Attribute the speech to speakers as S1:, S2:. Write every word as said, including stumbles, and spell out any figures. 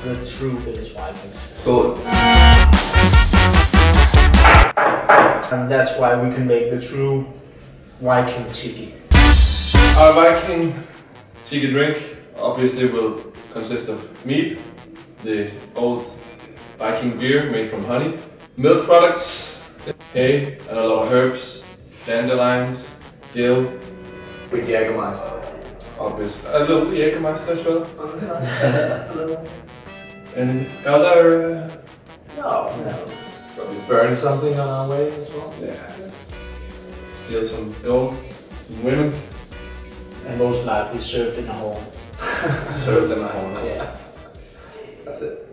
S1: the true Finnish Vikings.
S2: Good.
S1: And that's why we can make the true Viking Tiki.
S3: Our Viking Tiki drink obviously will consist of mead, the old Viking beer made from honey, milk products, hay, and a lot of herbs, dandelions, dill.
S2: With Jägermeister.
S3: Obviously, a little Jägermeister as well.
S2: On the side. A little.
S3: And other... Uh,
S2: No, no. Probably burn something on our way as well.
S3: yeah. Steal some gold, some women.
S1: And most likely served in a home.
S3: Served in a home.
S1: Yeah.
S2: That's it.